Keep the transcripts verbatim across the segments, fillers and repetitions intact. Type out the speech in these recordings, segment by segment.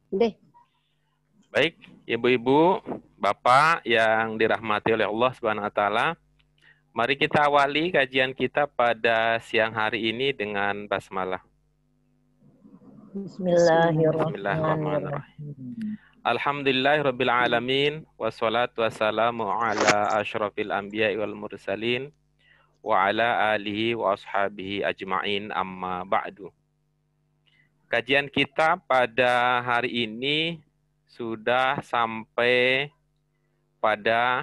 Deh. Baik, Ibu-ibu, Bapak yang dirahmati oleh Allah Subhanahu wa taala, mari kita awali kajian kita pada siang hari ini dengan basmalah. Bismillahirrahmanirrahim. Alhamdulillahirabbil alamin wassalatu wassalamu ala asyrafil anbiya'i wal mursalin wa ala alihi wa ashabihi ajma'in amma ba'du. Kajian kita pada hari ini sudah sampai pada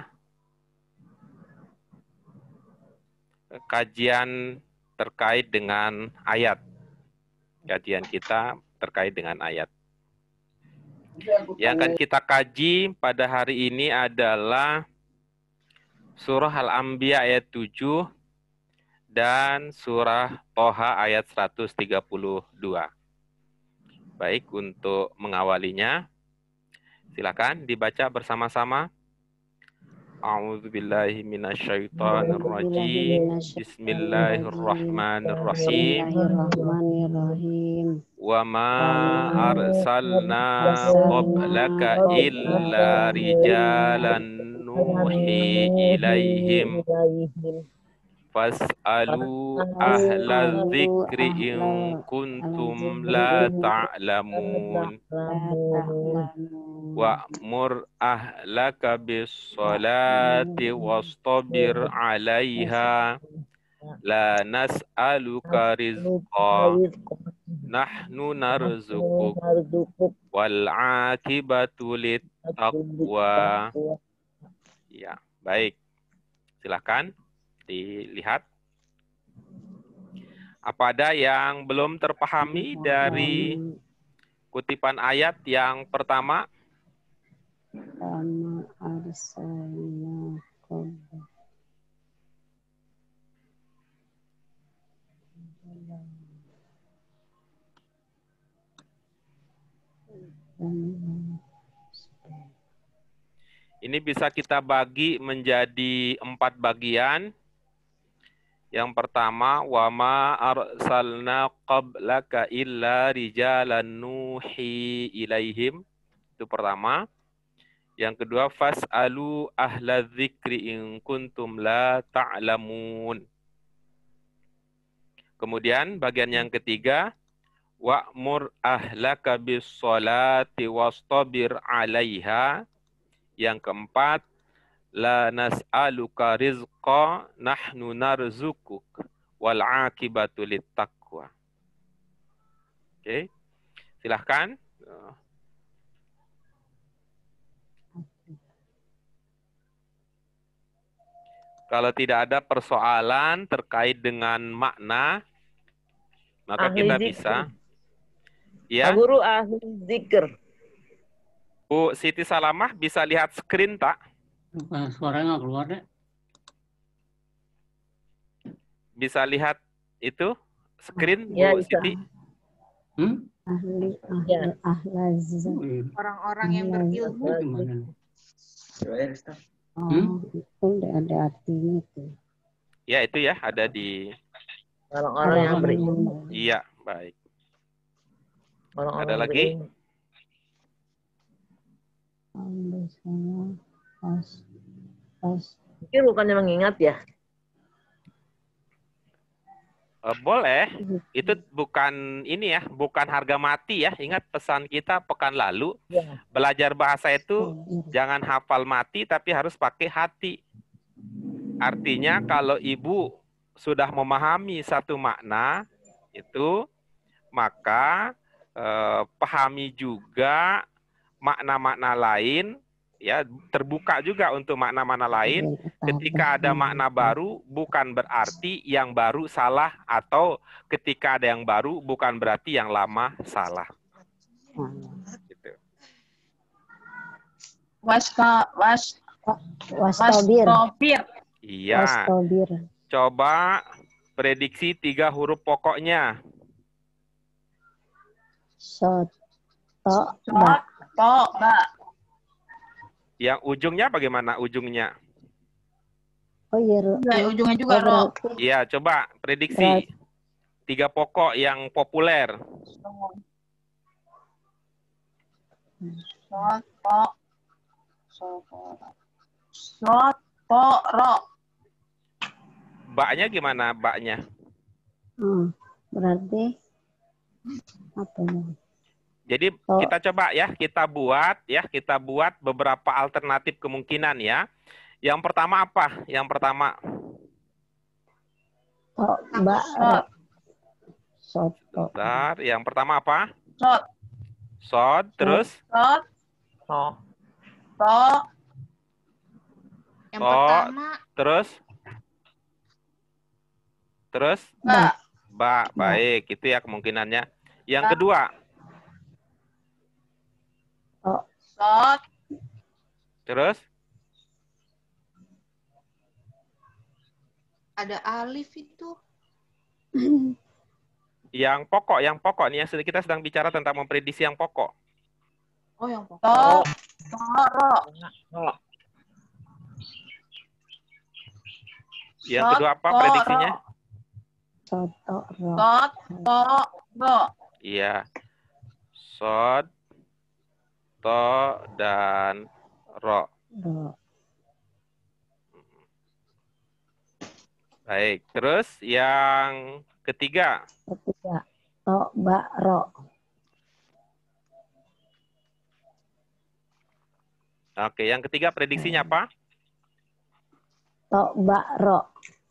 kajian terkait dengan ayat. Kajian kita terkait dengan ayat. Yang akan kita kaji pada hari ini adalah surah Al-Anbiya ayat tujuh dan surah Toha ayat seratus tiga puluh dua. Baik, untuk mengawalinya, silakan dibaca bersama-sama. A'udzubillahi minasyaitonirrajim. Bismillahirrahmanirrahim. Bismillahirrahmanirrahim. Wa ma arsalna qablaka illa rijalan nuhi ilaihim fas'alu ahla dzikri in kuntum la ta'lamun. Wa'mur ahlaka bis-sholati wastabir 'alaiha la nas'aluka rizqa nahnu narzuquk wal 'aqibatu lit-taqwa. Ya, baik. Silakan dilihat. Apa ada yang belum terpahami dari kutipan ayat yang pertama? Kama arsalna qabla. Ini bisa kita bagi menjadi empat bagian. Yang pertama, wa ma arsalna qablaka illa rijalan nuhi ilaihim. Itu pertama. Yang kedua, fas'alu ahla dzikri in kuntum la ta'lamun. Kemudian bagian yang ketiga, wa'mur ahlaka bis-sholati wastabir 'alaiha. Yang keempat, la nas'aluka rizqa nahnu narzukuk wal 'aqibatu lit-taqwa. Oke. Silahkan. Kalau tidak ada persoalan terkait dengan makna, maka ahli kita zikr. bisa. Ya. Pak Guru ahli zikr. Bu Siti Salamah bisa lihat screen tak? Suaranya nggak keluar deh. Bisa lihat itu screen, Ya, Bu bisa. Siti? Hmm? Ahli ahli Ya. ahlaz. Orang-orang yang berilmu. Gimana? Oh, Hmm? itu udah ada artinya tuh. Ya, itu ya, ada di... Orang-orang yang berilmu. Iya, baik. Orang-orang Ada yang lagi? berilmu. Ambil sana pas pas Zikir bukannya mengingat ya? Eh, boleh, itu bukan ini ya, bukan harga mati ya. Ingat pesan kita pekan lalu, Ya. belajar bahasa itu jangan hafal mati tapi harus pakai hati. Artinya kalau ibu sudah memahami satu makna itu, maka eh, pahami juga makna-makna lain, ya, terbuka juga untuk makna-makna lain. Ketika ada makna baru, bukan berarti yang baru salah, atau ketika ada yang baru, bukan berarti yang lama salah. Gitu. Waspa, was, wastabir. wastabir. Iya. Wastabir. Coba prediksi tiga huruf pokoknya. Sot to So, ba. to, ba. Yang ujungnya bagaimana ujungnya? Oh iya, Ru. Ya, ujungnya juga Oh, ro. berarti Iya, coba prediksi. Berat. Tiga pokok yang populer. Soto. Soto. Sotoro. Baknya gimana baknya? Hmm, berarti apa ini? Jadi Oh. kita coba ya, kita buat ya, kita buat beberapa alternatif kemungkinan ya. Yang pertama apa? Yang pertama Tok ba ro. Soto. bentar, yang pertama apa? Sot. Sod, terus Sot. Oh. To. Yang To. pertama terus terus Ba. ba, baik, itu ya kemungkinannya. Yang kedua, Tok Sot. terus ada alif itu. yang pokok, yang pokok nih, yang sedang- kita sedang bicara tentang memprediksi yang pokok. Oh, yang pokok. To. Toro. Oh. Yang Sot, kedua apa to, prediksinya? soto ro. Sot. To. Ro. Iya. Sod, to, dan ro. Ro. Baik, terus yang ketiga. Ketiga. Tok ba ro. Oke, yang ketiga prediksinya apa? Tok ba ro.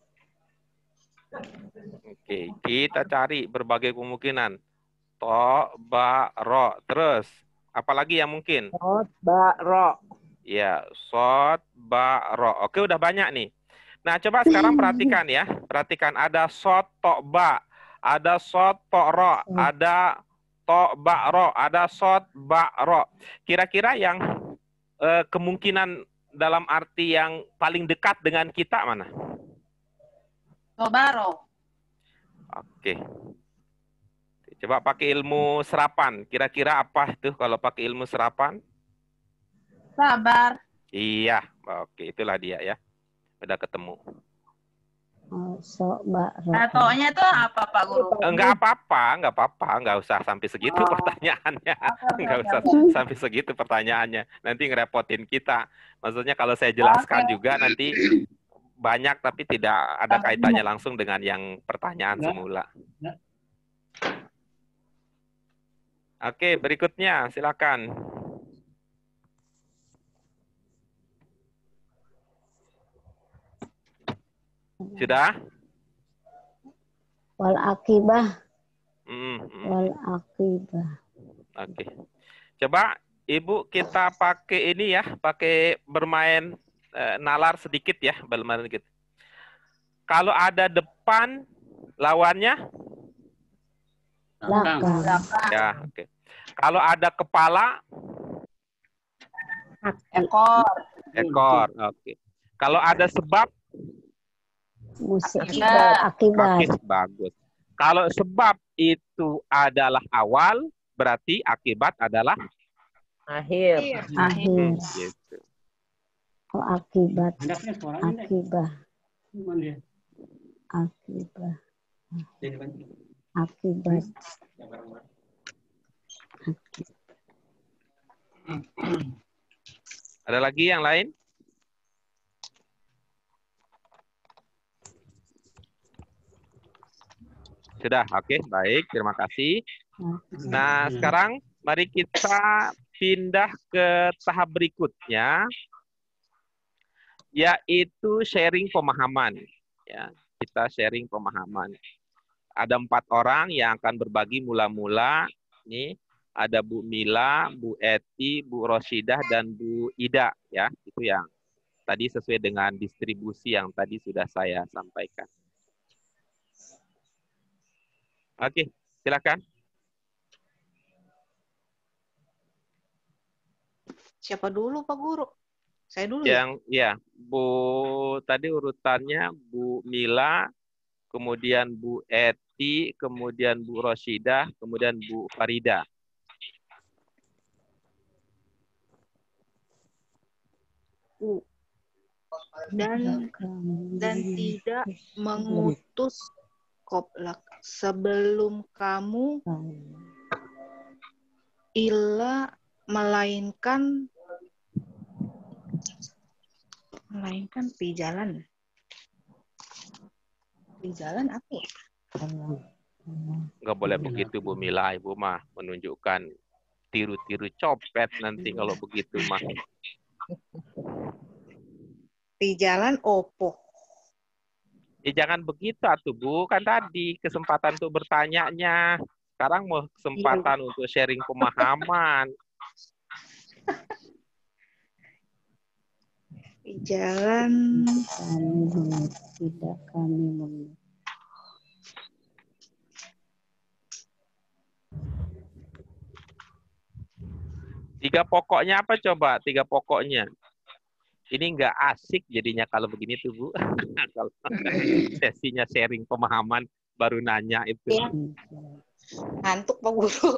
Oke, kita cari berbagai kemungkinan. To, ba, ro. Terus, apalagi yang mungkin? Sot, ba, ro. Ya, sod, ba, ro. Oke, udah banyak nih. Nah, coba sekarang perhatikan ya. Perhatikan, ada sod, to, ba. Ada sod, to, ro. Ada to, ba, ro. Ada sod, ba, ro. Kira-kira yang eh, kemungkinan dalam arti yang paling dekat dengan kita mana? Tobaro. Oke. Coba pakai ilmu serapan. Kira-kira apa itu kalau pakai ilmu serapan? Sabar. Iya. Oke, itulah dia ya. Udah ketemu. Oh, so ba ro. Tatonya itu apa Pak Guru? Enggak apa-apa, enggak apa-apa. Enggak usah sampai segitu Oh. pertanyaannya. Oke, Enggak oke, usah oke. sampai segitu pertanyaannya. Nanti ngerepotin kita. Maksudnya kalau saya jelaskan Oke. juga nanti banyak tapi tidak ada kaitannya langsung dengan yang pertanyaan Enggak. semula. Enggak. Oke, berikutnya silakan. Sudah? Wal akibah. Hmm, hmm. Wal akibah. Oke. Coba Ibu kita pakai ini ya, pakai bermain eh, nalar sedikit ya, bermain sedikit. Kalau ada depan, lawannya? Belakang. Belakang. Belakang. Ya, oke. Kalau ada kepala, Ekor. ekor. Oke. Kalau ada sebab, Musik. Akibat. Akibat. Oke, bagus. Kalau sebab itu adalah awal, berarti akibat adalah Akhir. Akhir. gitu. Oh, akibat. Ada kan suaranya deh. Akibah. Cuman dia. Akibah. Dia kan. Akibat. Ada lagi yang lain? Sudah, oke, baik, terima kasih. Nah, sekarang mari kita pindah ke tahap berikutnya, yaitu sharing pemahaman. Ya, kita sharing pemahaman. Ada empat orang yang akan berbagi mula-mula. Nih, ada Bu Mila, Bu Eti, Bu Roshidah, dan Bu Ida. Ya, itu yang tadi sesuai dengan distribusi yang tadi sudah saya sampaikan. Oke, silakan. Siapa dulu Pak Guru? Saya dulu ya? Yang ya, Bu tadi urutannya Bu Mila, kemudian Bu Eti, kemudian Bu Roshidah, kemudian Bu Farida. Dan dan tidak mengutus koplak sebelum kamu ila melainkan melainkan di jalan. Di jalan apa ya? Nggak boleh begitu Bu Mila, Ibu mah menunjukkan tiru-tiru copet nanti kalau begitu mah. Di jalan opo. Ya jangan begitu atuh Bu, kan tadi kesempatan untuk bertanyanya. Sekarang mau kesempatan untuk sharing pemahaman. Di jalan Kami mengerti, tidak kami mengerti. Tiga pokoknya apa coba? Tiga pokoknya. Ini nggak asik jadinya kalau begini tuh Bu. Kalau sesinya sharing pemahaman baru nanya itu. ya. Ngantuk Pak Guru.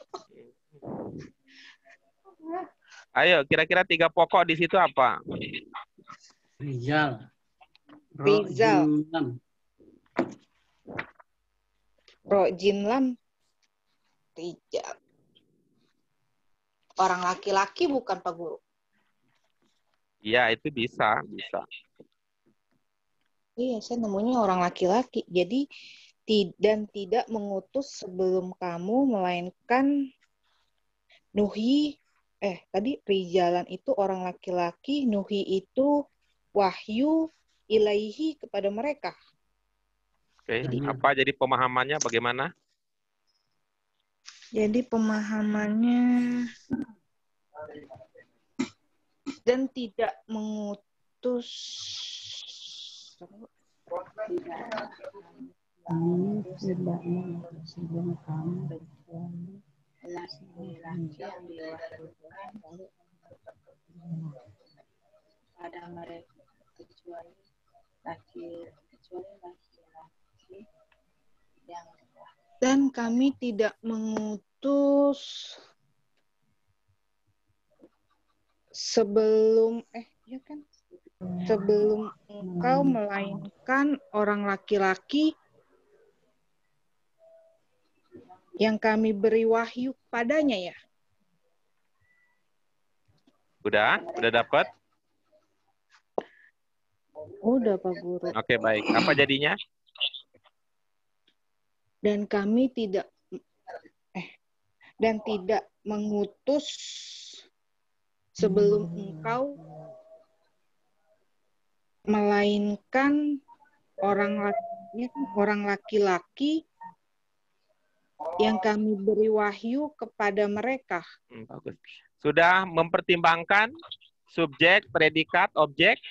Ayo, kira-kira tiga pokok di situ apa? Rizal. Rizal. Rojimlam. Ro Jimlam. Rijal. Orang laki-laki bukan Pak Guru. Iya, itu bisa, bisa. Iya, saya nemunya orang laki-laki. Jadi ti- dan tidak mengutus sebelum kamu melainkan Nuhi eh tadi Rijalan itu orang laki-laki, Nuhi itu wahyu ilaihi kepada mereka. Oke, Jadi- apa jadi pemahamannya bagaimana? Jadi pemahamannya dan tidak mengutus Kami tidak mengerti sebelum kami kecuali laki-laki yang diwahyukan pada mereka kecuali laki kecuali laki-laki yang dan kami tidak mengutus sebelum eh ya kan sebelum engkau melainkan orang laki-laki yang kami beri wahyu padanya ya. Udah? Udah dapat? Udah Pak Guru. Oke, baik. Apa jadinya? Dan kami tidak eh dan tidak mengutus sebelum engkau melainkan orang laki orang laki-laki yang kami beri wahyu kepada mereka. Hmm, bagus. Sudah mempertimbangkan subjek, predikat, objek?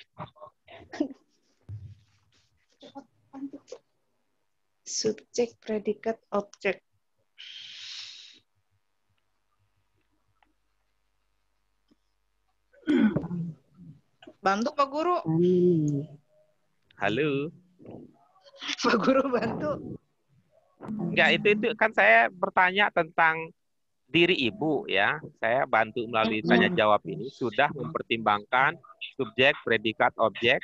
Subjek, predikat, objek. Bantu Pak Guru. kami Halo? Pak Guru bantu. Enggak, itu itu kan saya bertanya tentang diri Ibu ya. Saya bantu melalui tanya jawab ini sudah mempertimbangkan subjek, predikat, objek.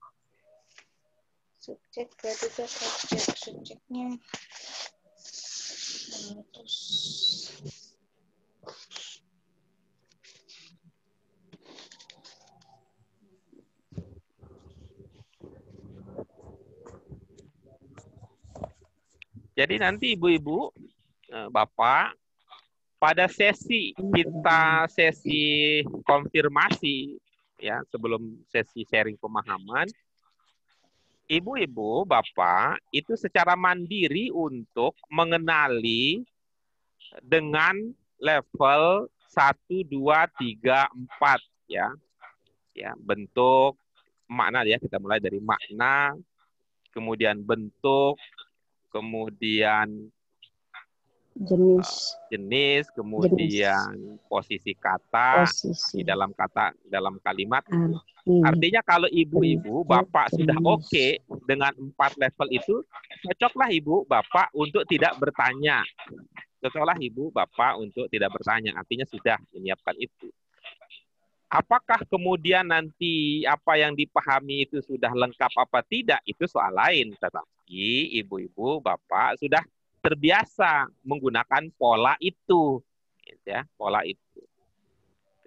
Subjek, predikat, objek. Subjeknya mengutus. Jadi nanti ibu-ibu, eh, bapak, pada sesi kita sesi konfirmasi ya sebelum sesi sharing pemahaman, ibu-ibu, bapak itu secara mandiri untuk mengenali dengan level satu, dua, tiga, empat ya. Ya, bentuk makna ya, kita mulai dari makna, kemudian bentuk, kemudian jenis jenis, kemudian posisi kata di posisi dalam kata dalam kalimat. arti Artinya kalau ibu-ibu, bapak sudah jenis. oke dengan empat level itu, cocoklah ibu, bapak untuk tidak bertanya. Cocoklah ibu, bapak untuk tidak bertanya. Artinya sudah menyiapkan itu. Apakah kemudian nanti apa yang dipahami itu sudah lengkap apa tidak, itu soal lain. Tetapi ibu-ibu, bapak sudah terbiasa menggunakan pola itu, ya, pola itu.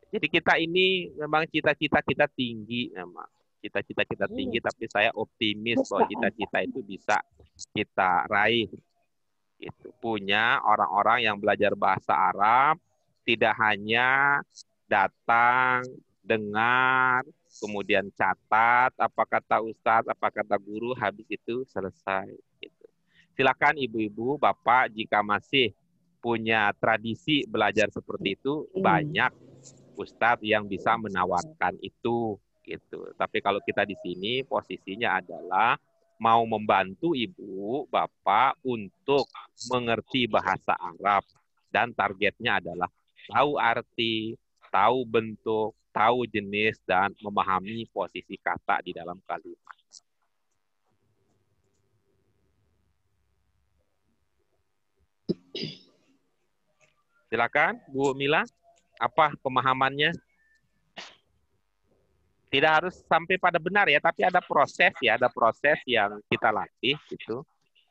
Jadi kita ini memang cita-cita kita tinggi, memang cita-cita kita tinggi, tapi saya optimis bahwa cita-cita itu bisa kita raih. Itu punya orang-orang yang belajar bahasa Arab tidak hanya datang, dengar, kemudian catat apa kata ustadz, apa kata guru, habis itu selesai. Gitu. Silakan ibu-ibu, bapak, jika masih punya tradisi belajar seperti itu, banyak ustadz yang bisa menawarkan itu. Gitu. Tapi kalau kita di sini posisinya adalah mau membantu ibu, bapak untuk mengerti bahasa Arab. Dan targetnya adalah tahu arti, tahu bentuk, tahu jenis, dan memahami posisi kata di dalam kalimat. Silakan, Bu Mila. Apa pemahamannya? Tidak harus sampai pada benar ya, tapi ada proses ya, ada proses yang kita latih gitu.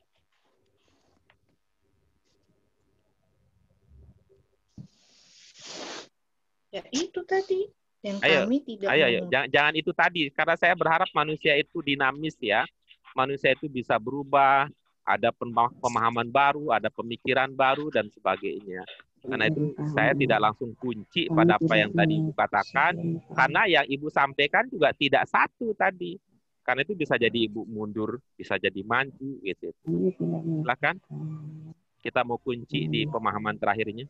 Ya itu tadi. Dan Ayo, kami tidak ayo, ayo. meng- Jangan, jangan itu tadi, karena saya berharap manusia itu dinamis ya. Manusia itu bisa berubah, ada pema- pemahaman baru, ada pemikiran baru, dan sebagainya. Karena itu saya tidak langsung kunci pada apa yang tadi Ibu katakan, karena yang Ibu sampaikan juga tidak satu tadi. Karena itu bisa jadi Ibu mundur, bisa jadi maju, gitu. Silakan, kita mau kunci di pemahaman terakhirnya.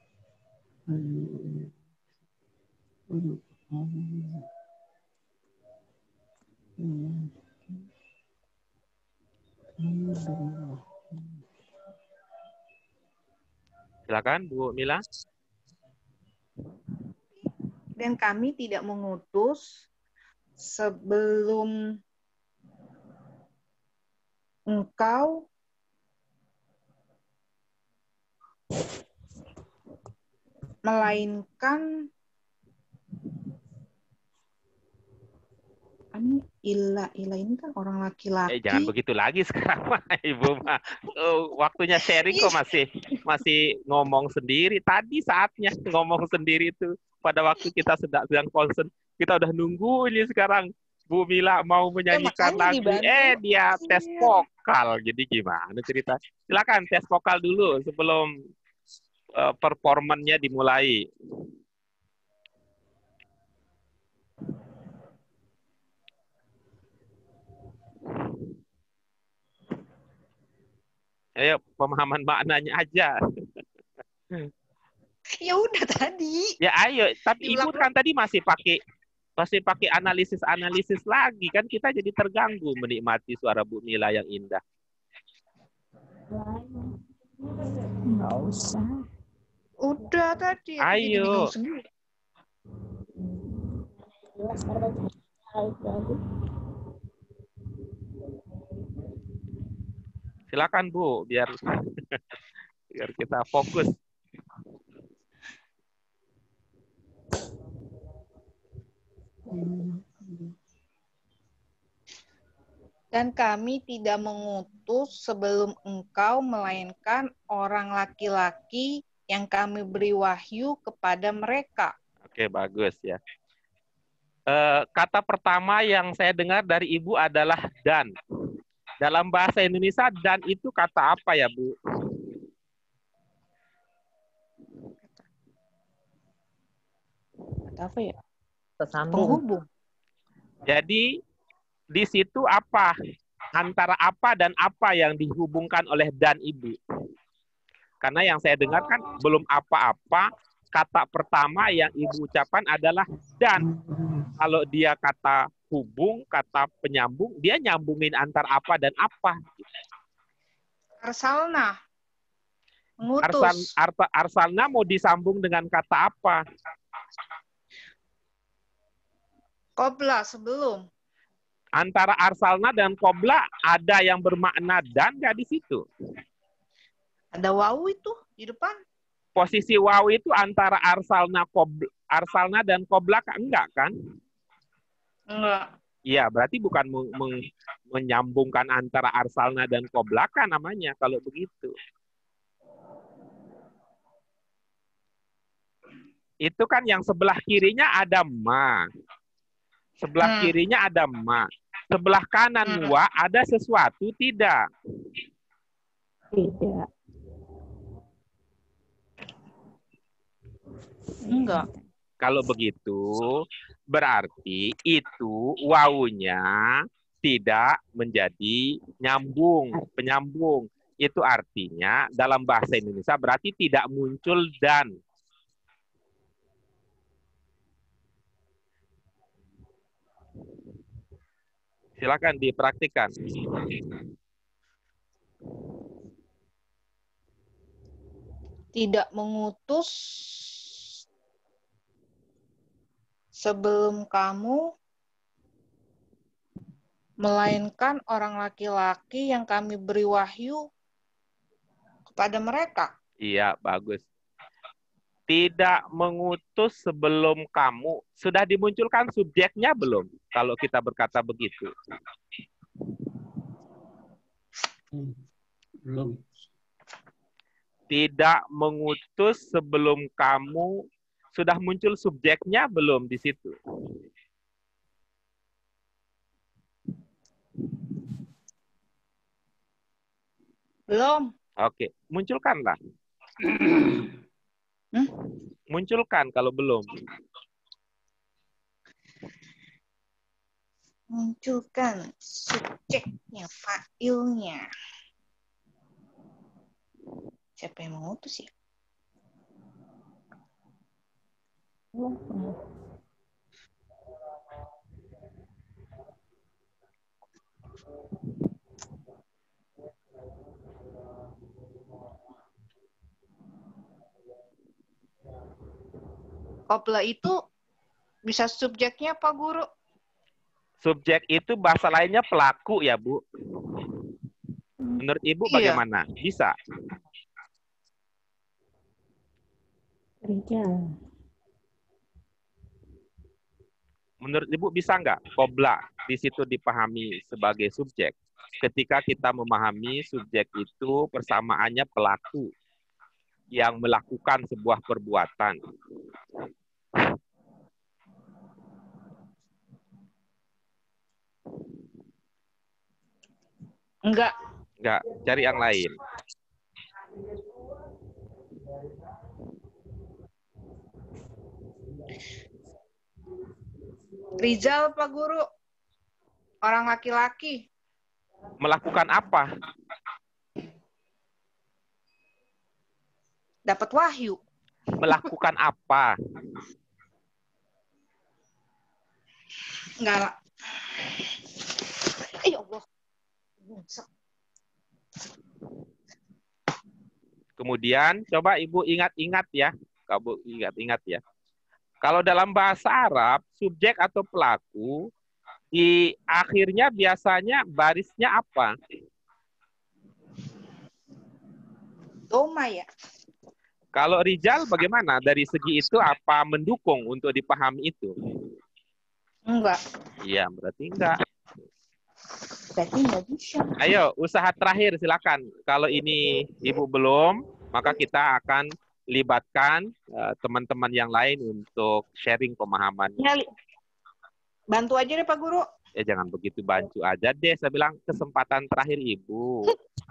Silakan, Bu Mila. dan kami tidak mengutus sebelum engkau melainkan ini illa illa ini kan orang laki-laki. Eh, jangan begitu lagi sekarang mah, Ibu mah. Oh, waktunya sharing kok masih masih ngomong sendiri. Tadi saatnya ngomong sendiri itu pada waktu kita sedang sedang concern. Kita udah nunggu ini sekarang Bu Mila mau menyanyikan makanya lagu. dibantu. Eh, dia tes Iya. vokal. Jadi gimana cerita? Silakan tes vokal dulu sebelum uh, performannya dimulai. Ayo, pemahaman maknanya aja. Ya udah tadi. Ya ayo, tapi Ibu Diulang kan tadi masih pakai masih pakai analisis-analisis lagi kan, kita jadi terganggu menikmati suara Bu Mila yang indah. Nggak usah. Udah tadi. aku jadi Ayo. bingung sendiri. Silakan Bu, biar biar kita fokus. Dan kami tidak mengutus sebelum engkau melainkan orang laki-laki yang kami beri wahyu kepada mereka. Oke, bagus ya. Eh, kata pertama yang saya dengar dari Ibu adalah dan. Dalam bahasa Indonesia, dan itu kata apa ya, Bu? Kata apa ya? Tersambung. Penghubung. Jadi di situ apa? Antara apa dan apa yang dihubungkan oleh dan Ibu? Karena yang saya dengar kan belum apa-apa, kata pertama yang Ibu ucapkan adalah dan. Kalau dia kata hubung, kata penyambung, dia nyambungin antar apa dan apa. Arsalna. Mengutus. Arsan, arta, arsalna mau disambung dengan kata apa? Qobla sebelum. Antara arsalna dan qobla ada yang bermakna dan nggak di situ? Ada wawu itu di depan. Posisi waw itu antara arsalna qobla, arsalna dan qobla enggak kan? Enggak. Iya, berarti bukan meng, meng- menyambungkan antara arsalna dan qobla kan namanya kalau begitu. Itu kan yang sebelah kirinya ada ma. Sebelah Hmm. kirinya ada ma. Sebelah kanan Hmm. wa ada sesuatu tidak? Tidak. Enggak. Kalau begitu, berarti itu wawunya tidak menjadi nyambung, penyambung. Itu artinya dalam bahasa Indonesia berarti tidak muncul dan. Silakan dipraktikkan. Tidak mengutus sebelum kamu, melainkan orang laki-laki yang kami beri wahyu kepada mereka. Iya, bagus. Tidak mengutus sebelum kamu. Sudah dimunculkan subjeknya belum? Kalau kita berkata begitu. Hmm. Belum. Tidak mengutus sebelum kamu. Sudah muncul subjeknya belum di situ? Belum. Oke, munculkanlah. Hmm? Munculkan kalau belum. Munculkan subjeknya, fa'ilnya. Siapa yang mengutus ya? Qobla itu bisa subjeknya apa, Guru? Subjek itu bahasa lainnya pelaku ya, Bu. Menurut Ibu Iya. bagaimana? Bisa? Rijal. Menurut Ibu bisa nggak qobla di situ dipahami sebagai subjek? Ketika kita memahami subjek itu persamaannya pelaku yang melakukan sebuah perbuatan. Enggak. Enggak, cari yang lain. Rizal, Pak Guru. Orang laki-laki. Melakukan apa? Dapat wahyu. Melakukan apa? Enggak lah. Eh, ya Allah. Buset. Kemudian coba Ibu ingat-ingat ya. Kamu ingat-ingat ya. Kalau dalam bahasa Arab, subjek atau pelaku, di akhirnya biasanya barisnya apa? Doma ya. Kalau rijal bagaimana? Dari segi itu apa mendukung untuk dipahami itu? Enggak. Iya, berarti enggak. Berarti enggak bisa. Ayo, usaha terakhir silakan. Kalau ini Ibu belum, maka kita akan libatkan uh, teman-teman yang lain untuk sharing pemahaman. Nyali. Bantu aja deh Pak Guru. Ya jangan begitu, bantu aja deh. Saya bilang kesempatan terakhir Ibu.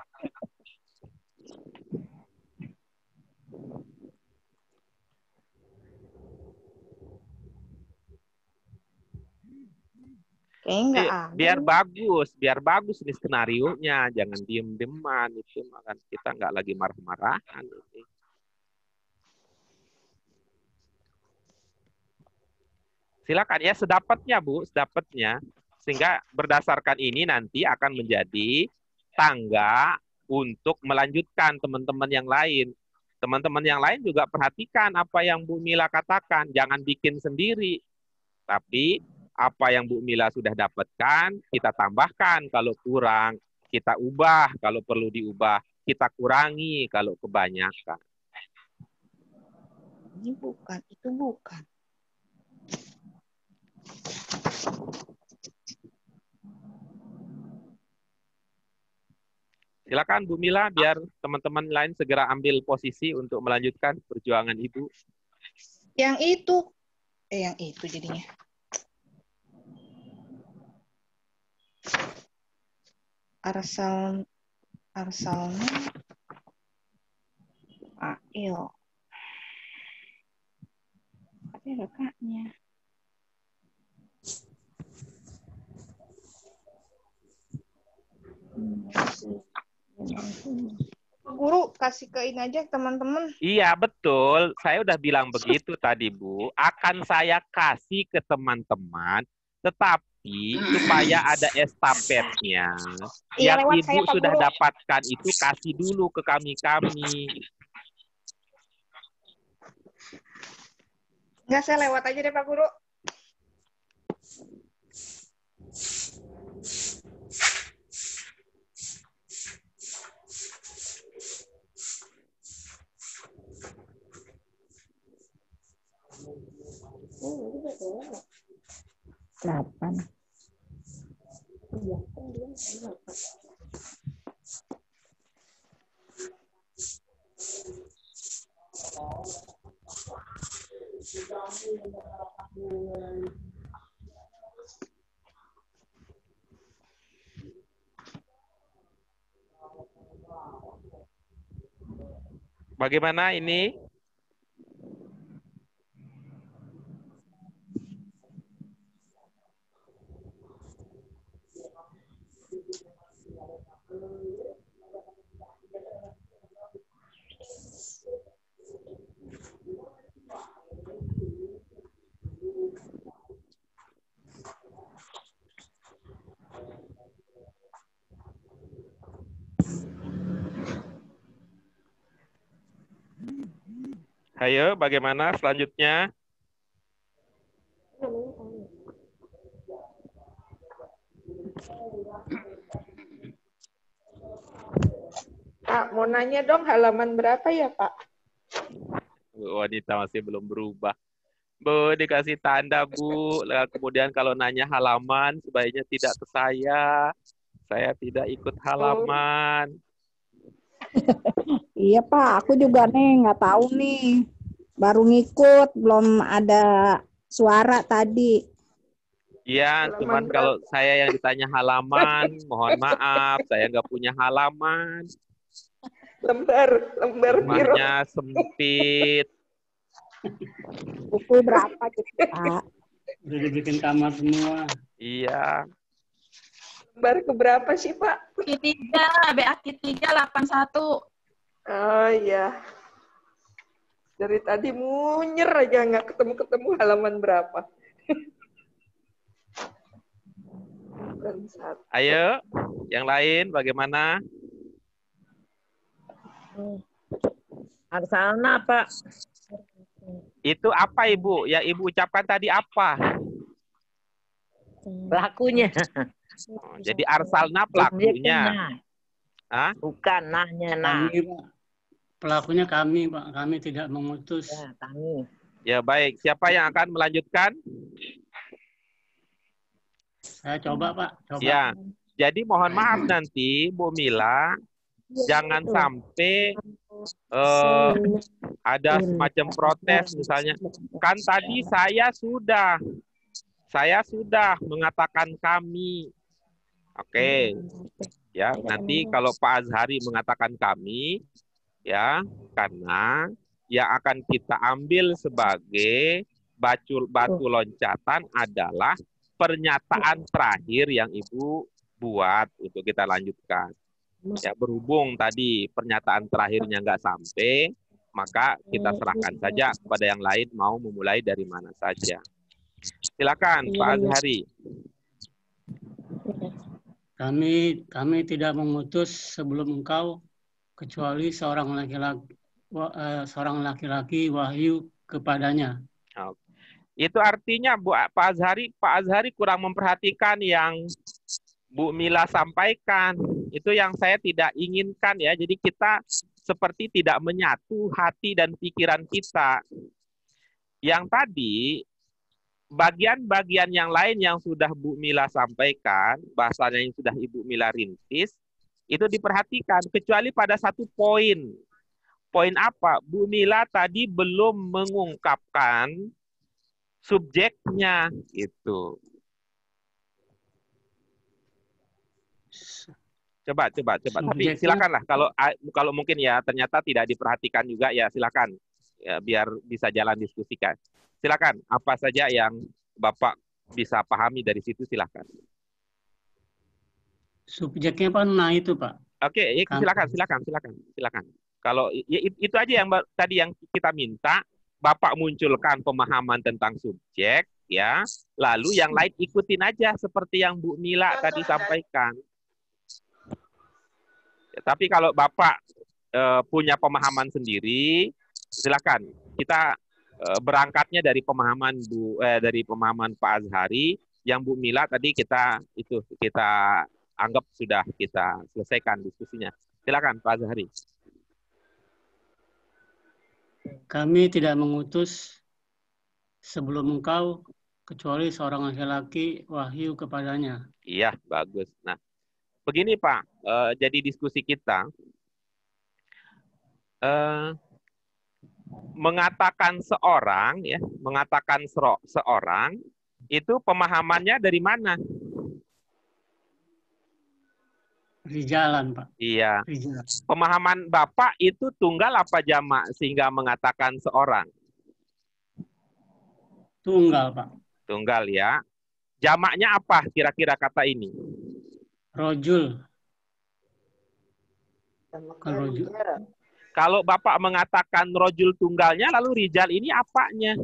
Kayaknya enggak Bi- ada. biar bagus, biar bagus nih skenarionya. Jangan diem-dieman itu, maka kita nggak lagi marah-marahan. Ini. Silakan ya, sedapatnya Bu, sedapatnya. Sehingga berdasarkan ini nanti akan menjadi tangga untuk melanjutkan teman-teman yang lain. Teman-teman yang lain juga perhatikan apa yang Bu Mila katakan. Jangan bikin sendiri. Tapi apa yang Bu Mila sudah dapatkan, kita tambahkan. Kalau kurang, kita ubah. Kalau perlu diubah, kita kurangi kalau kebanyakan. Ini bukan, itu bukan. Silakan Bu Mila, biar teman-teman lain segera ambil posisi untuk melanjutkan perjuangan Ibu. Yang itu. Eh, yang itu jadinya. Arsal, arsalnya fa'il. Tapi ada kaknya. Guru kasih ke ini aja teman-teman. Iya, betul. Saya udah bilang begitu tadi, Bu. Akan saya kasih ke teman-teman, tetapi supaya ada estafetnya, Iya, yang lewat Ibu saya, Pak sudah Guru. dapatkan itu kasih dulu ke kami-kami. Enggak, saya lewat aja deh Pak Guru. Delapan. Bagaimana ini? Ayo, bagaimana selanjutnya? Pak, mau nanya dong halaman berapa ya, Pak? Wanita masih belum berubah. Bu, dikasih tanda, Bu. Lalu kemudian kalau nanya halaman, sebaiknya tidak ke saya. Saya tidak ikut halaman. Iya Pak, aku juga nih nggak tahu nih. Baru ngikut, belum ada suara tadi. Iya, Halaman cuman berapa? kalau saya yang ditanya halaman, mohon maaf, saya nggak punya halaman. Lembar, lembar biru. Rumahnya sempit. Buku berapa gitu Pak? Udah dibikin kamar semua. Iya. Lembar keberapa sih, Pak? Q tiga, B A Q tiga, delapan satu. Oh iya. Dari tadi munyer aja nggak ketemu-ketemu halaman berapa. Dan satu. Ayo, yang lain bagaimana? Arsalna, Pak. Itu apa Ibu? Yang Ibu ucapkan tadi apa? Pelakunya. Oh, jadi arsalna pelakunya. Hah? Bukan nahnya nah. Kami, Pak. Pelakunya kami, Pak. Kami tidak mengutus. Ya, kami. Ya baik. Siapa yang akan melanjutkan? Saya coba, Pak. Coba. Ya. Jadi mohon maaf nanti, Bu Mila, jangan sampai uh, ada semacam protes misalnya. Kan tadi saya sudah, saya sudah mengatakan kami. Oke. Ya, nanti kalau Pak Azhari mengatakan kami, ya, karena yang akan kita ambil sebagai batu, batu loncatan adalah pernyataan terakhir yang Ibu buat untuk kita lanjutkan. Ya, berhubung tadi pernyataan terakhirnya nggak sampai, maka kita serahkan saja kepada yang lain mau memulai dari mana saja. Silakan Pak Azhari. Kami kami tidak mengutus sebelum engkau kecuali seorang laki-laki seorang laki-laki wahyu kepadanya. Itu artinya Bu Pak Azhari, Pak Azhari kurang memperhatikan yang Bu Mila sampaikan. Itu yang saya tidak inginkan ya. Jadi kita seperti tidak menyatu hati dan pikiran kita. Yang tadi bagian-bagian yang lain yang sudah Bu Mila sampaikan, bahasanya yang sudah Ibu Mila rintis, itu diperhatikan kecuali pada satu poin. Poin apa? Bu Mila tadi belum mengungkapkan subjeknya itu. Coba, coba, coba. Tapi Subjeknya- silakanlah kalau kalau mungkin ya ternyata tidak diperhatikan juga ya silakan ya, biar bisa jalan diskusikan. Silakan apa saja yang Bapak bisa pahami dari situ silakan. Subjeknya Pak, nah itu Pak. Oke, ya, Kami- silakan, silakan, silakan, silakan. Kalau ya, itu aja yang ba- tadi yang kita minta, Bapak munculkan pemahaman tentang subjek, ya. Lalu yang lain ikutin aja seperti yang Bu Mila tadi sampaikan. Ya, tapi kalau Bapak eh, punya pemahaman sendiri, silakan. Kita eh, berangkatnya dari pemahaman Bu, eh, dari pemahaman Pak Azhari, yang Bu Mila tadi kita itu kita anggap sudah kita selesaikan diskusinya. Silakan Pak Azhari. Kami tidak mengutus sebelum engkau kecuali seorang laki-laki wahyu kepadanya. Iya, bagus. Nah, begini Pak, eh, jadi diskusi kita eh, mengatakan seorang, ya, mengatakan sero- seorang itu pemahamannya dari mana? Rijalan Pak. Iya, Rijalan. pemahaman Bapak itu tunggal apa jamak sehingga mengatakan seorang? Tunggal Pak. Tunggal ya. Jamaknya apa kira-kira kata ini? Rojul. Bukan rojul. Kalau Bapak mengatakan rojul tunggalnya, lalu rijal ini apanya?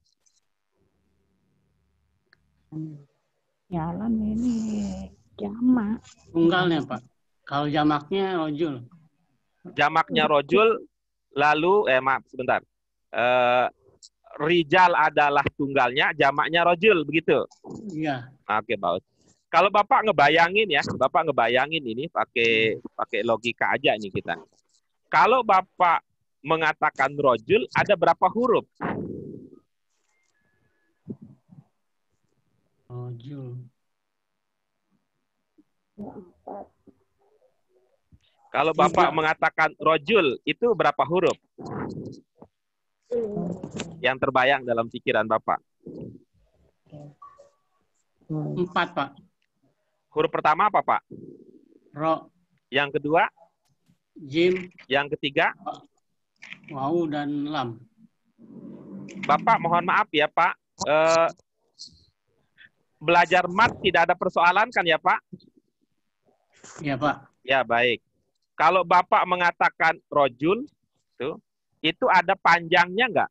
Jalan ini jamak. Tunggalnya Pak. Kalau jamaknya rojul. Jamaknya rojul, lalu, eh maaf sebentar. Eh, rijal adalah tunggalnya, jamaknya rojul, begitu? Iya. Oke, bagus. Kalau Bapak ngebayangin ya, Bapak ngebayangin ini pakai pakai logika aja nih kita. Kalau Bapak mengatakan rojul, ada berapa huruf? Rojul. Kalau Bapak mengatakan rojul, itu berapa huruf? Yang terbayang dalam pikiran Bapak. Empat Pak. Huruf pertama apa Pak? Ro, Yang kedua? jim, Yang ketiga? wau, dan lam. Bapak mohon maaf ya Pak. Eh, belajar mat tidak ada persoalan kan ya Pak? Iya Pak. Ya baik. Kalau Bapak mengatakan rojul, itu, itu ada panjangnya nggak?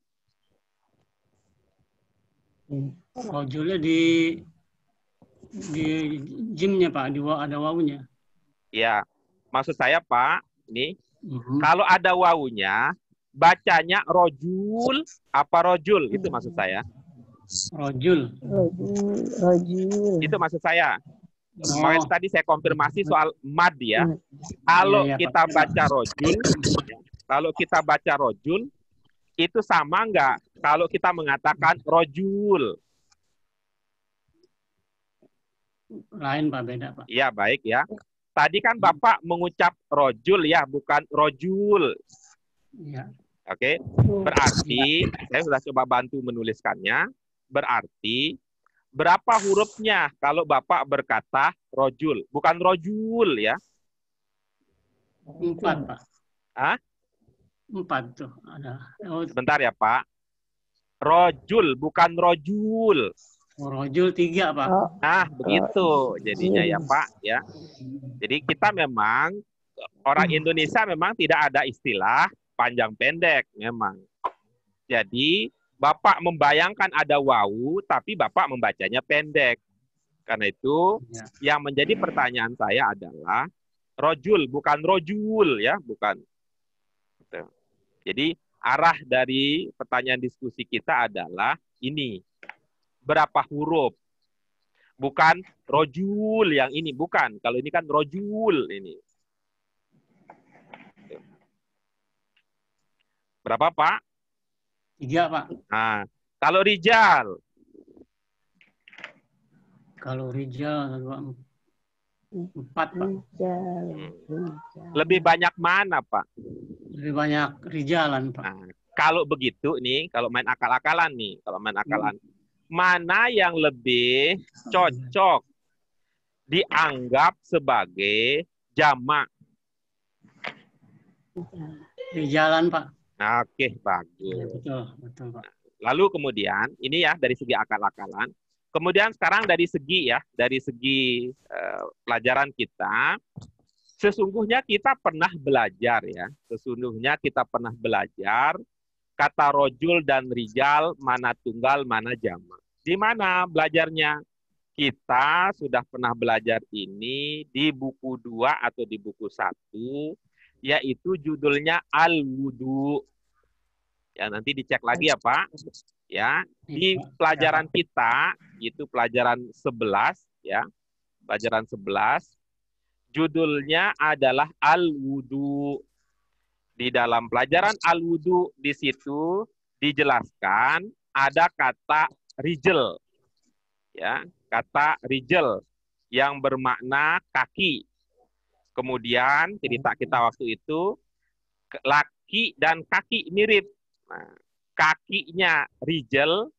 Rojulnya di di jimnya Pak, di wa- ada wawunya. Ya, maksud saya Pak, ini Mhm. kalau ada wawunya, bacanya rojul apa rojul? Itu maksud saya. Rojul. Rojul, rojul. Itu maksud saya. Oh. Makanya tadi saya konfirmasi soal mad ya. Kalau Iya, iya, kita Pak. baca rojul, ya, kalau kita baca rojul, itu sama nggak kalau kita mengatakan rojul? Lain Pak, beda Pak. Iya, baik ya. Tadi kan Bapak mengucap rojul ya, bukan rojul. Iya. Oke, berarti saya sudah coba bantu menuliskannya. Berarti berapa hurufnya kalau Bapak berkata rojul, bukan rojul ya? Empat Pak. Hah? Empat tuh ada. Oh, Sebentar ya Pak. Rojul, bukan rojul. rojul tiga Pak. Oh, Nah, begitu jadinya ya Pak ya. Jadi kita memang orang Indonesia memang tidak ada istilah panjang pendek memang. Jadi Bapak membayangkan ada wawu tapi Bapak membacanya pendek. Karena itu Ya. yang menjadi pertanyaan saya adalah rojul bukan rojul ya, bukan. Gitu. Jadi arah dari pertanyaan diskusi kita adalah ini. Berapa huruf? Bukan rojul yang ini, bukan. Kalau ini kan rojul ini. Berapa, Pak? Tiga Pak. Nah, kalau rijal, Kalau rijal dua, empat Pak. lebih banyak mana, Pak? Lebih banyak rijalan, Pak. Nah, kalau begitu nih, kalau main akal-akalan nih, kalau main akalan, hmm. mana yang lebih cocok dianggap sebagai jamak? Rijalan, Pak. Nah, oke, okay, bagus. Ya, betul, betul, Pak. Lalu kemudian, ini ya dari segi akal-akalan. Kemudian sekarang dari segi ya, dari segi uh, pelajaran kita, sesungguhnya kita pernah belajar ya, sesungguhnya kita pernah belajar kata rojul dan rijal, mana tunggal, mana jamak. Di mana belajarnya? Kita sudah pernah belajar ini di buku dua atau di buku satu, yaitu judulnya Al-Wudu. Ya, nanti dicek lagi ya Pak. Ya, di pelajaran kita, itu pelajaran sebelas, ya, pelajaran sebelas, judulnya adalah Al-Wudu. Di dalam pelajaran Al-Wudu di situ dijelaskan ada kata rijal. Ya, kata rijal yang bermakna kaki. Kemudian cerita kita waktu itu laki dan kaki mirip. Nah, kakinya rijal,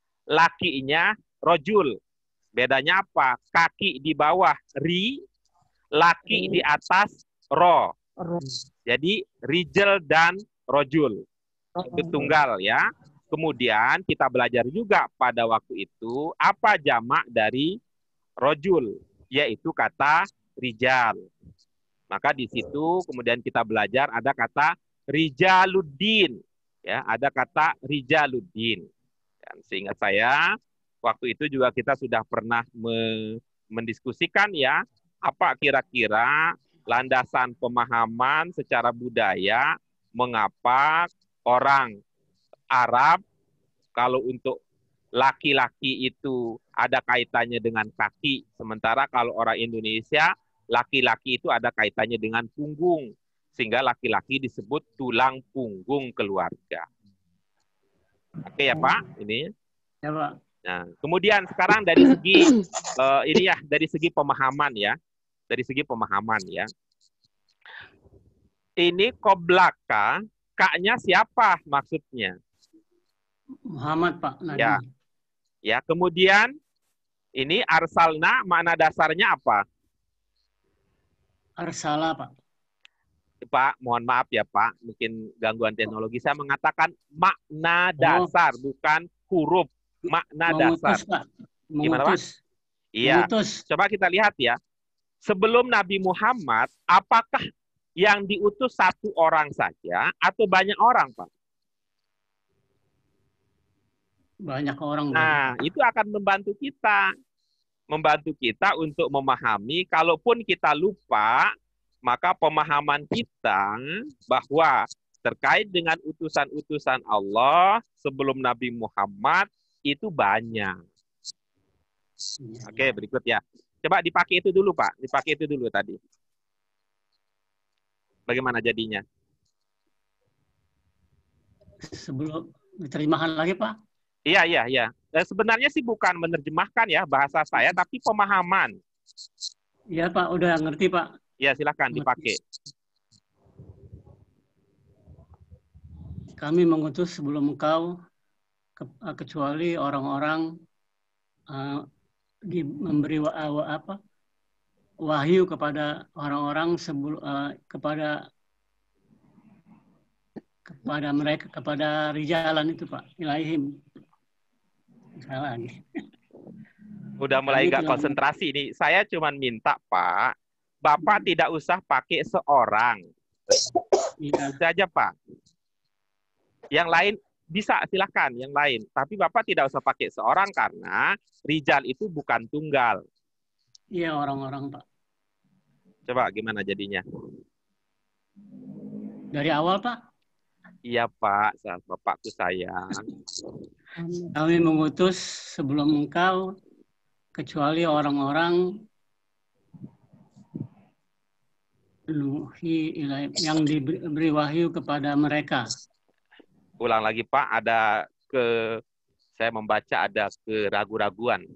lakinya rojul. Bedanya apa? Kaki di bawah ri, laki di atas ro. Jadi rijal dan rojul. Itu tunggal ya. Kemudian kita belajar juga pada waktu itu apa jamak dari rojul, yaitu kata rijal. Maka di situ kemudian kita belajar ada kata rijaluddin, ya, ada kata rijaluddin. Dan seingat saya waktu itu juga kita sudah pernah me mendiskusikan ya apa kira-kira landasan pemahaman secara budaya mengapa orang Arab kalau untuk laki-laki itu ada kaitannya dengan kaki, sementara kalau orang Indonesia laki-laki itu ada kaitannya dengan punggung, sehingga laki-laki disebut tulang punggung keluarga. Oke ya Pak, ini. Ya Pak. Nah, kemudian sekarang dari segi uh, ini ya, dari segi pemahaman ya, dari segi pemahaman ya. Ini qoblaka, kaknya siapa maksudnya? Muhammad Pak. Nabi. Ya, ya. Kemudian ini arsalna makna dasarnya apa? Arsala Pak. Pak, mohon maaf ya Pak, mungkin gangguan teknologi. Saya mengatakan makna dasar, oh. bukan huruf. Makna Mengutus, dasar. Pak. Gimana Pak? Iya. Mengutus. Coba kita lihat ya. Sebelum Nabi Muhammad, apakah yang diutus satu orang saja atau banyak orang Pak? Banyak orang. Nah, banyak. itu akan membantu kita. Membantu kita untuk memahami, kalaupun kita lupa, maka pemahaman kita bahwa terkait dengan utusan-utusan Allah sebelum Nabi Muhammad itu banyak. Oke, berikut ya. Coba dipakai itu dulu, Pak. Dipakai itu dulu tadi. Bagaimana jadinya? Sebelum diterjemahkan lagi, Pak? Iya, iya, iya. Sebenarnya sih bukan menerjemahkan ya bahasa saya, tapi pemahaman. Iya, Pak. Udah ngerti, Pak. Ya, silakan dipakai. Kami mengutus sebelum engkau ke, kecuali orang-orang uh, di, memberi wa, wa, apa wahyu kepada orang-orang sebelum uh, kepada kepada mereka kepada rijalan itu Pak ilaihim. Salah lagi. Udah mulai nggak konsentrasi nih. Saya cuma minta Pak, Bapak tidak usah pakai seorang. Iya. Bisa aja Pak. Yang lain bisa silakan yang lain. Tapi Bapak tidak usah pakai seorang karena rijal itu bukan tunggal. Iya orang-orang Pak. Coba gimana jadinya? Dari awal Pak? Iya Pak, Bapakku sayang. Kami mengutus sebelum engkau kecuali orang-orang yang diberi wahyu kepada mereka. Ulang lagi Pak, ada ke saya membaca ada keragu-raguan.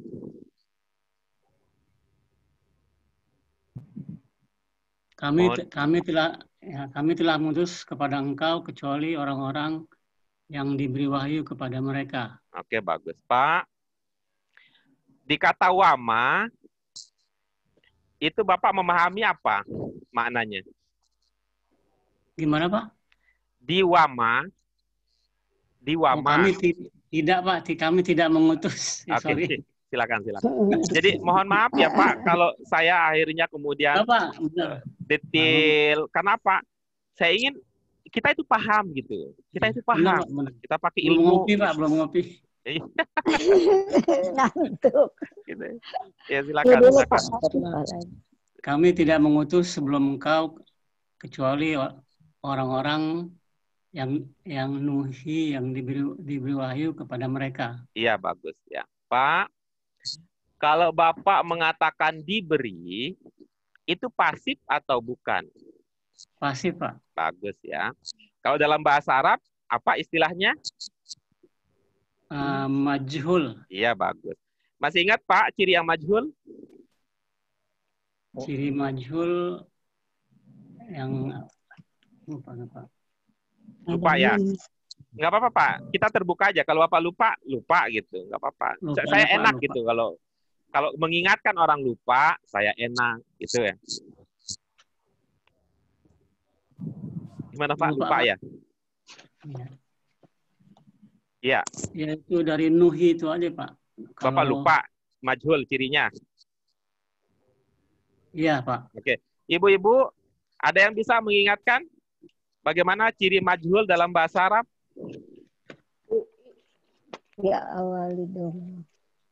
Kami kami telah Ya, kami telah mengutus kepada engkau kecuali orang-orang yang diberi wahyu kepada mereka. Oke, bagus, Pak. Di kata wama, itu Bapak memahami apa maknanya? Gimana, Pak? Di wama, di Oh, wama. kami ti- tidak, Pak. Ti- Kami tidak mengutus. Eh, Oke, sorry. silakan, silakan. Jadi mohon maaf ya Pak, kalau saya akhirnya kemudian Bapak, benar. detail. Kenapa? Saya ingin kita itu paham gitu. Kita itu Benar, paham. Pak, benar. Kita pakai Belum ilmu. ngopi, Pak. Belum ngopi. Ngantuk. Gitu. Ya Itu silakan, dulu silakan. Pak. Kami tidak mengutus sebelum engkau kecuali orang-orang yang yang nuhi yang diberi diberi wahyu kepada mereka. Iya, bagus ya. Pak, kalau Bapak mengatakan diberi, itu pasif atau bukan? Pasif, Pak. Bagus ya. Kalau dalam bahasa Arab, apa istilahnya? Uh, majhul. Iya, bagus. Masih ingat Pak ciri yang majhul? Ciri majhul yang lupa, lupa. Lupa ya? Nggak apa-apa Pak. Kita terbuka aja. Kalau Bapak lupa, lupa gitu. Nggak apa-apa. Lupa, Saya lupa, enak lupa. gitu kalau kalau mengingatkan orang lupa, saya enak gitu ya. Gimana Pak? Lupa, Lupa Pak. ya? Ya. Iya. Ya, itu dari nuhi itu aja, Pak. Bapak Kalau- lupa majhul cirinya. Iya, Pak. Oke. Ibu-ibu, ada yang bisa mengingatkan bagaimana ciri majhul dalam bahasa Arab? Ya awali dong.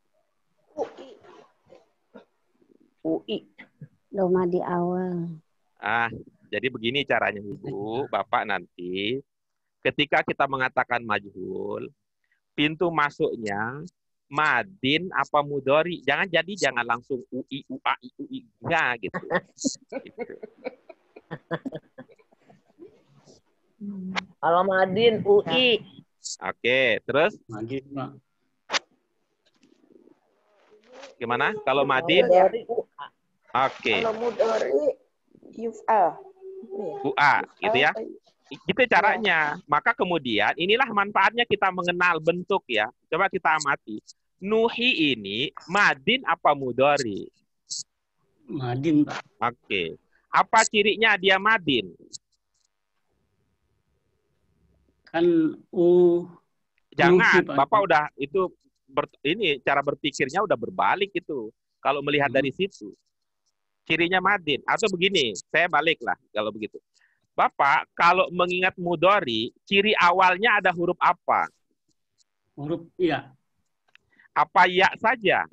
U I. Doma di awal. Ah, jadi begini caranya Ibu, Bapak nanti ketika kita mengatakan majhul, pintu masuknya madin apa mudori. Jangan jadi jangan langsung ui ua i ui ya gitu. Gitu. Kalau Madin U I. Oke, terus Madin, Pak. gimana? Kalau madin? Dari U A. Oke, Kalau mudori yuf'al. ua gitu ya. Gitu caranya. Maka kemudian inilah manfaatnya kita mengenal bentuk ya. Coba kita amati. Nuhi ini madin apa mudori? Madin, Pak. Oke. Apa cirinya dia madin? Kan U Jangan, Nuhi, Pak. Bapak udah itu ber, ini cara berpikirnya udah berbalik itu. Kalau melihat dari situ. Cirinya madin. Atau begini, saya baliklah kalau begitu. Bapak, kalau mengingat mudori, ciri awalnya ada huruf apa? Huruf iya. Apa ya saja?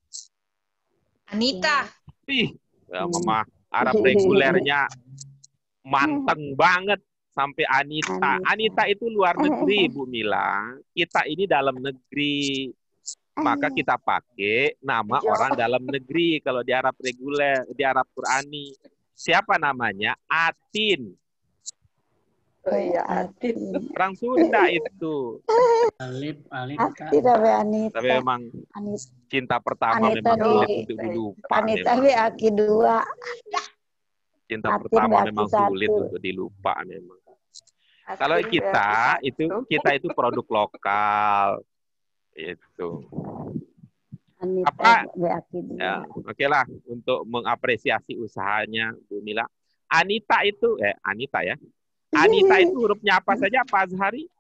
Anita. Ih, ya, Mama, Arab regulernya manteng banget sampai Anita. Anita itu luar negeri, Bu Mila. Kita ini dalam negeri. Maka kita pakai nama orang dalam negeri kalau di Arab reguler, di Arab Qurani. Siapa namanya? Atin. Oh iya, Adin. Orang Sunda itu. Alif, alif, ta. Tidak be Anita. Tapi memang Anita, cinta pertama Anita memang di- sulit untuk dilupa. Anita memang. be aki dua. Cinta Atin pertama berarti memang sulit satu. untuk dilupa memang. Adin Kalau berarti kita itu satu. kita itu produk lokal. Itu. Anita Apa? be aki dua. Ya, oke lah untuk mengapresiasi usahanya Bu Mila. Anita itu eh Anita ya. Anita itu hurufnya apa saja Pak Azhari?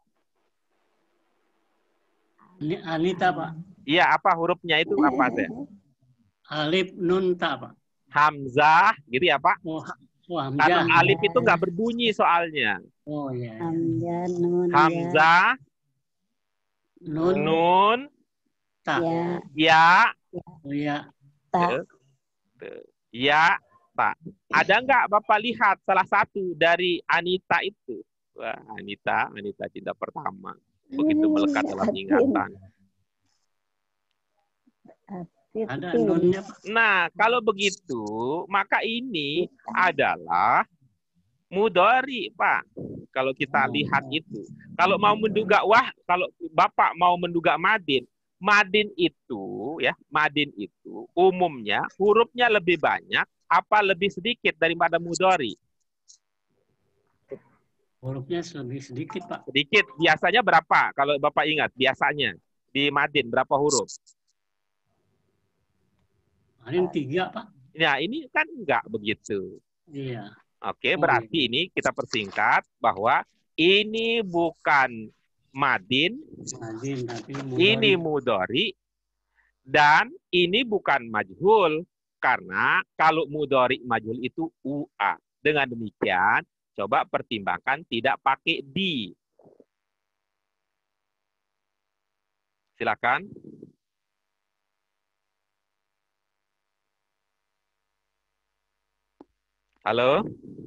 Ini Anita, Pak. Iya, apa hurufnya itu apa saja? Alif, nun, ta, Pak. Hamzah, gitu ya Pak? Oh, ha- oh Karena Hamzah. alif itu nggak berbunyi soalnya. Oh, iya. iya. Hamzah nun ya. Hamzah, Nun, nun, ta. Ya, ya, Oh, iya. tak. ya, tak. Ada nggak Bapak lihat salah satu dari Anita itu? Wah, Anita, Anita cinta pertama. Begitu melekat dalam ingatan. Ada nunnya, Pak. Nah, kalau begitu, maka ini adalah mudhari, Pak. Kalau kita lihat itu. Kalau mau menduga wah, kalau Bapak mau menduga madin, madin itu ya, madin itu umumnya hurufnya lebih banyak apa lebih sedikit daripada mudhari? Hurufnya lebih sedikit, Pak. Sedikit. Biasanya berapa? Kalau Bapak ingat, biasanya di Madin berapa huruf? Kemarin tiga, Pak. Nah, ini kan enggak begitu. Iya. Oke, Oh, berarti iya. ini kita persingkat bahwa ini bukan Madin, Madin, tapi ini mudhari. mudhari, dan ini bukan majhul. Karena kalau mudhari majhul itu U A. Dengan demikian, coba pertimbangkan tidak pakai di. Silakan. Halo?